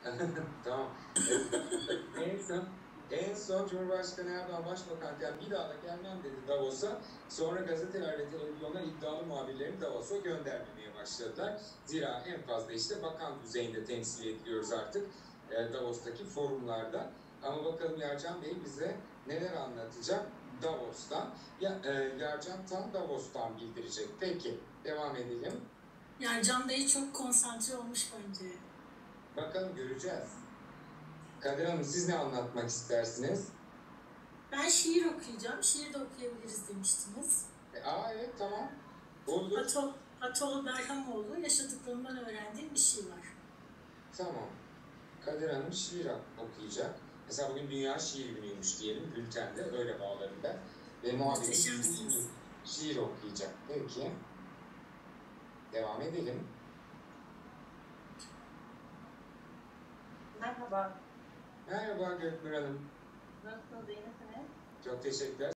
Tamam. En son, en son Cumhurbaşkanı Erdoğan başbakanken bir daha da gelmem dedi Davos'a. Sonra gazeteler ve televizyonlar iddialı muhabirlerini Davos'a göndermemeye başladılar. Zira en fazla işte bakan düzeyinde temsil ediliyoruz artık Davos'taki forumlarda. Ama bakalım Yarcan Bey bize neler anlatacak Davos'tan. Yarcan tam Davos'tan bildirecek. Peki, devam edelim. Yani Can Bey çok konsantre olmuş bence. Bakalım göreceğiz. Kadir Hanım siz ne anlatmak istersiniz? Ben şiir okuyacağım. Şiir de okuyabiliriz demiştiniz. Evet tamam. Olur. Atol Berhamoğlu yaşadıklarından öğrendiğim bir şey var. Tamam. Kadir Hanım şiir okuyacak. Mesela bugün Dünya Şiir Günü'ymüş diyelim. Bültende öyle bağlarım ben. Ve muhabirim şiir okuyacak. Peki. Devam edelim. Merhaba. Merhaba Göknur Hanım. Nasılsınız, iyi misiniz? Çok teşekkürler.